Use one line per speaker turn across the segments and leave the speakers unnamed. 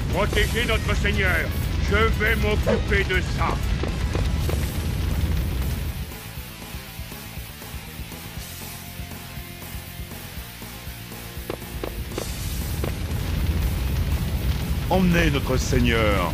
Protégez notre seigneur. Je vais m'occuper de ça.
Emmenez notre seigneur.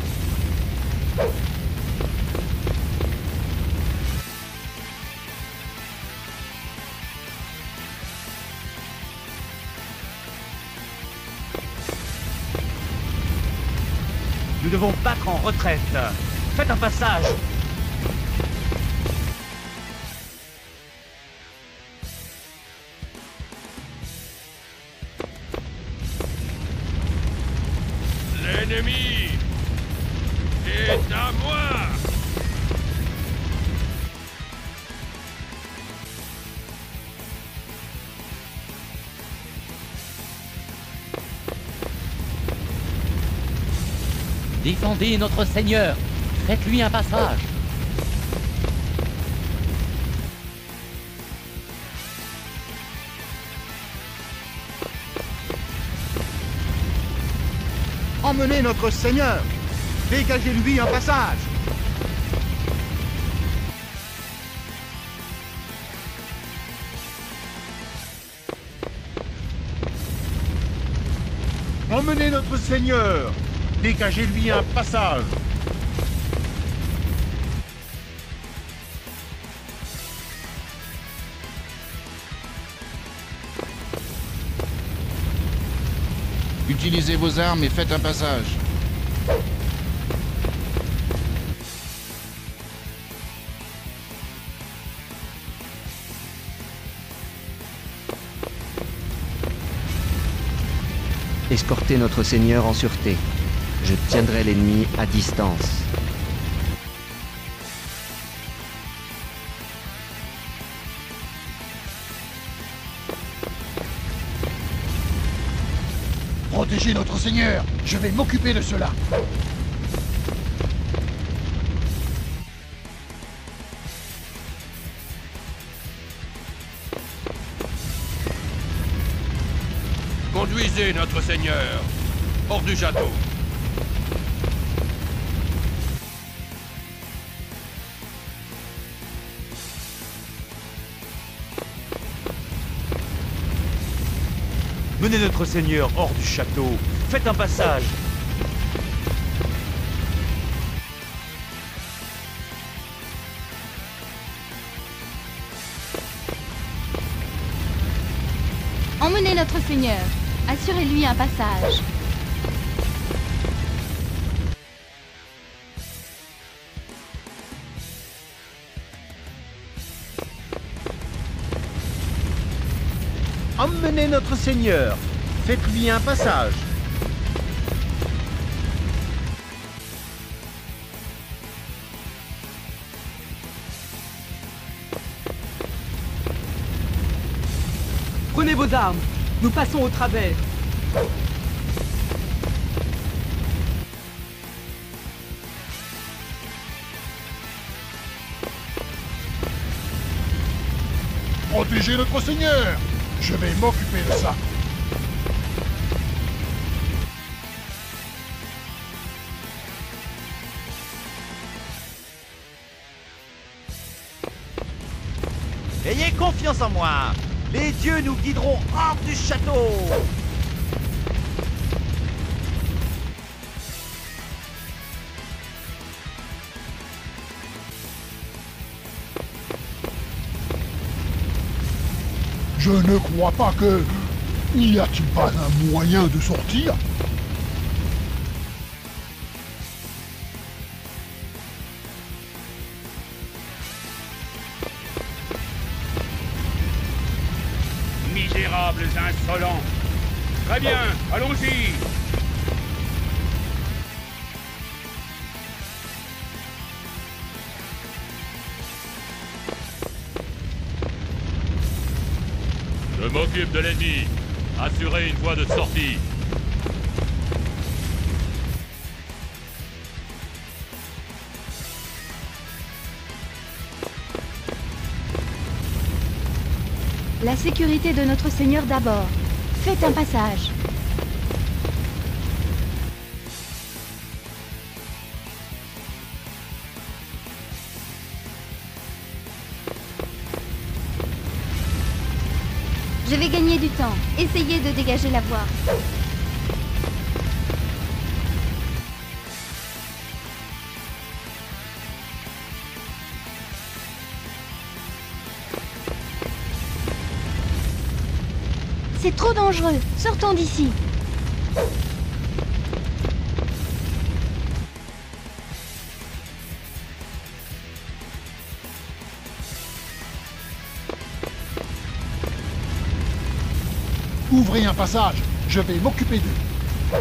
Nous devons battre en retraite. Faites un passage.
L'ennemi est à moi.
Défendez notre seigneur. Faites-lui un passage.
Emmenez notre seigneur. Dégagez-lui un passage. Emmenez notre seigneur. Dégagez-lui un passage.
Utilisez vos armes et faites un passage.
Escortez notre seigneur en sûreté. Je tiendrai l'ennemi à distance.
Protégez notre seigneur. Je vais m'occuper de cela.
Conduisez notre seigneur hors du château.
Menez notre seigneur hors du château. Faites un passage.
Emmenez notre seigneur. Assurez-lui un passage.
Emmenez notre seigneur. Faites-lui un passage.
Prenez vos armes. Nous passons au travers.
Protégez notre seigneur. Je vais m'occuper de ça.
Ayez confiance en moi. Les dieux nous guideront hors du château.
Je ne crois pas que... N'y a-t-il pas un moyen de sortir?
Misérables insolents. Très bien, allons-y.
Je m'occupe de l'ennemi. Assurez une voie de sortie.
La sécurité de notre seigneur d'abord. Faites un passage. voulez gagner du temps, essayez de dégager la voie. C'est trop dangereux. Sortons d'ici.
Ouvrez un passage, je vais m'occuper d'eux.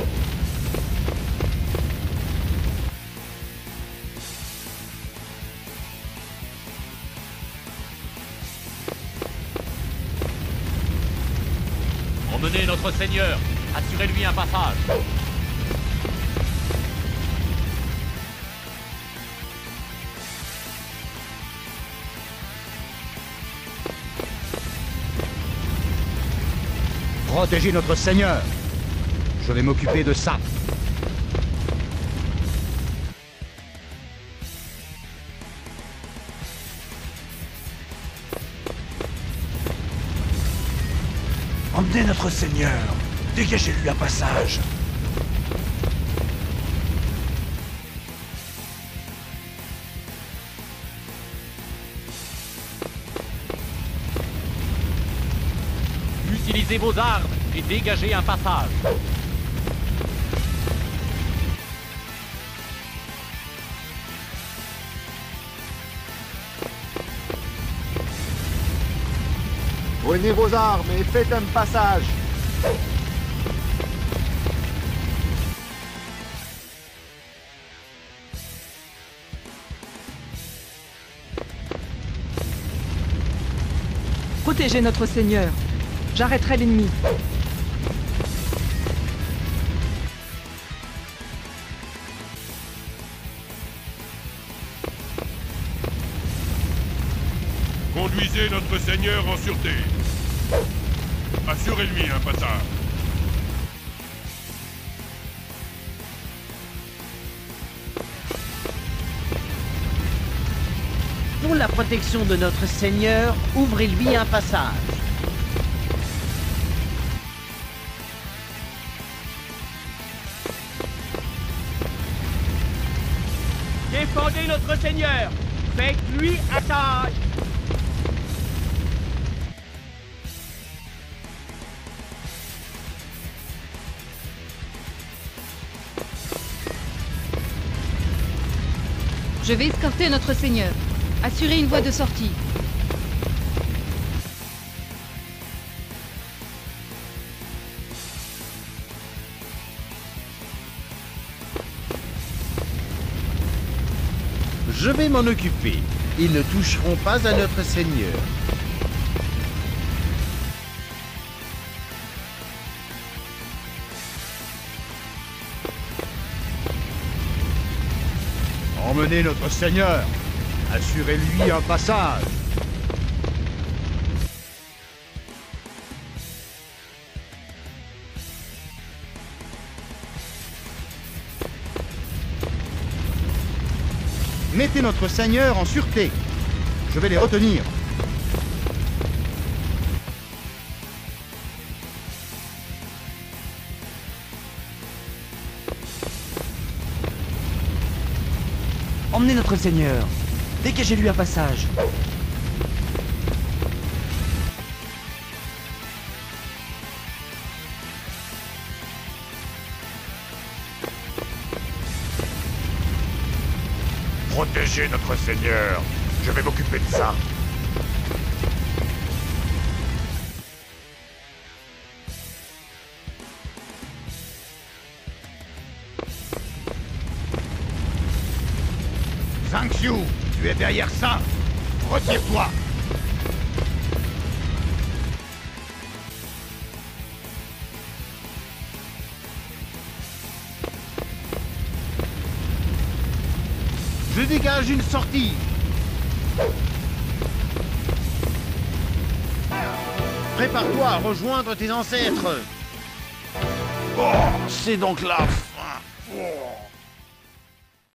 Emmenez notre seigneur. Assurez-lui un passage.
Protégez notre seigneur. Je vais m'occuper de ça.
Emmenez notre seigneur. Dégagez-lui un passage.
Utilisez vos armes et dégagez un passage.
Prenez vos armes et faites un passage.
Protégez notre seigneur. J'arrêterai l'ennemi.
Conduisez notre seigneur en sûreté. Assurez-lui un passage.
Pour la protection de notre seigneur, ouvrez-lui un passage.
Défendez notre seigneur. Faites-lui attache.
Je vais escorter notre seigneur. Assurez une voie de sortie.
Je vais m'en occuper. Ils ne toucheront pas à notre seigneur. Emmenez notre seigneur. Assurez-lui un passage. Mettez notre seigneur en sûreté. Je vais les retenir.
Emmenez notre seigneur. Dégagez-lui un passage.
Protégez notre seigneur. Je vais m'occuper de ça.
Zhang Xiu, tu es derrière ça. Retire-toi. Je dégage une sortie. Prépare-toi à rejoindre tes ancêtres.
Oh, c'est donc la fin. Oh.